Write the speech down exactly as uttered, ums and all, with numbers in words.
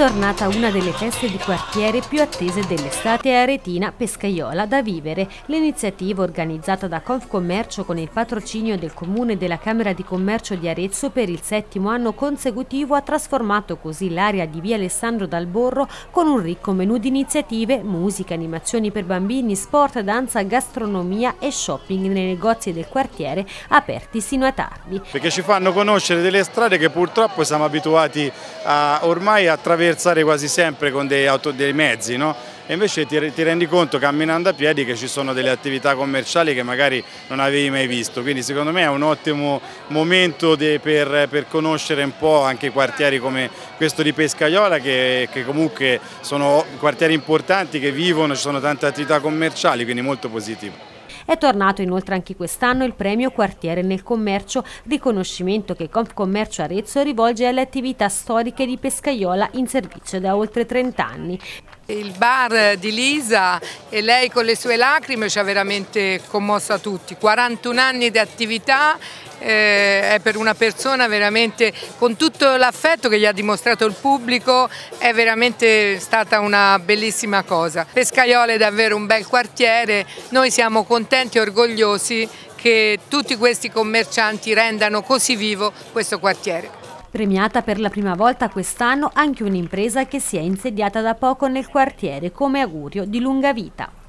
tornata una delle feste di quartiere più attese dell'estate aretina, Pescaiola da vivere. L'iniziativa organizzata da Confcommercio con il patrocinio del Comune e della Camera di Commercio di Arezzo per il settimo anno consecutivo ha trasformato così l'area di via Alessandro Dal Borro con un ricco menù di iniziative, musica, animazioni per bambini, sport, danza, gastronomia e shopping nei negozi del quartiere aperti sino a tardi. Perché ci fanno conoscere delle strade che purtroppo siamo abituati a ormai a attraversare quasi sempre con dei, auto, dei mezzi, no? E invece ti, ti rendi conto camminando a piedi che ci sono delle attività commerciali che magari non avevi mai visto, quindi secondo me è un ottimo momento de, per, per conoscere un po' anche quartieri come questo di Pescaiola che, che comunque sono quartieri importanti che vivono, ci sono tante attività commerciali, quindi molto positivo. È tornato inoltre anche quest'anno il premio Quartiere nel Commercio, riconoscimento che Confcommercio Arezzo rivolge alle attività storiche di Pescaiola in servizio da oltre trenta anni. Il bar di Lisa e lei con le sue lacrime ci ha veramente commosso a tutti, quarantuno anni di attività. Eh, è per una persona veramente, con tutto l'affetto che gli ha dimostrato il pubblico, è veramente stata una bellissima cosa. Pescaiola è davvero un bel quartiere, noi siamo contenti e orgogliosi che tutti questi commercianti rendano così vivo questo quartiere. Premiata per la prima volta quest'anno anche un'impresa che si è insediata da poco nel quartiere come augurio di lunga vita.